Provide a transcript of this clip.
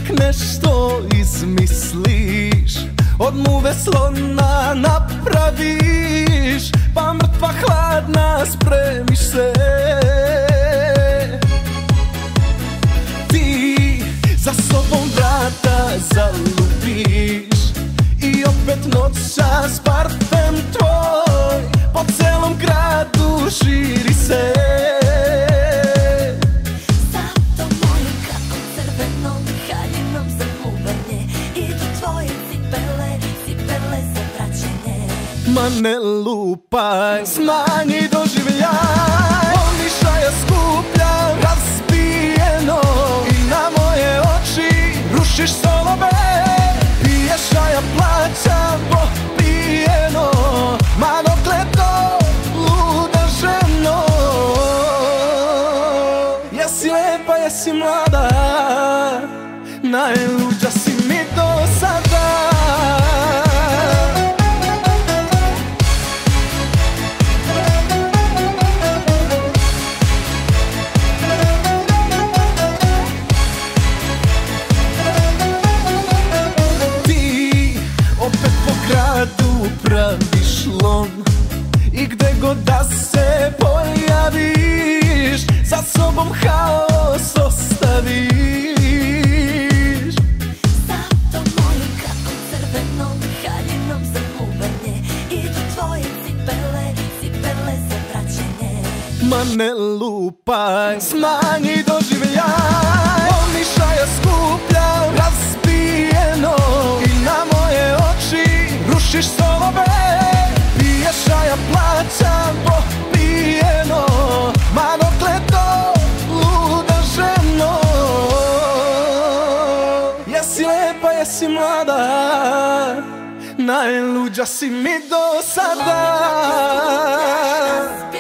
uvek nešto izmisliš, od muve slona napraviš, pa mrtva hladna spremiš se. Ti za sobom vrata zalupiš i opet noćas parfem tvoj po celom gradu širi se. Zato mojim kako crvenom haljinom za muvanje idu tvoje cipele, cipele za praćenje. Ma ne lupaj, smanji doživljaj, pomišljaja skuplja razbijeno i na moje oči rušiš stolove. Piješ, a ja plaćam popijeno, ma dokle to, luda ženo. Jesi lepa, jesi mlada, najluđa si mi do sada. Praviš lom i gde god da se pojaviš, za sobom haos ostaviš. Zato mojim kako crvenom haljinom za muvanje idu tvoje cipele, cipele za praćenje. Ma ne lupaj, smanji doživljaj, pomišljaja skuplja razbijeno i na moje oči rušiš stolove. Piješ, a ja plaćam popijeno, ma dokle to, luda ženo. Jesi lepa, jesi mlada, najluđa si mi do sada.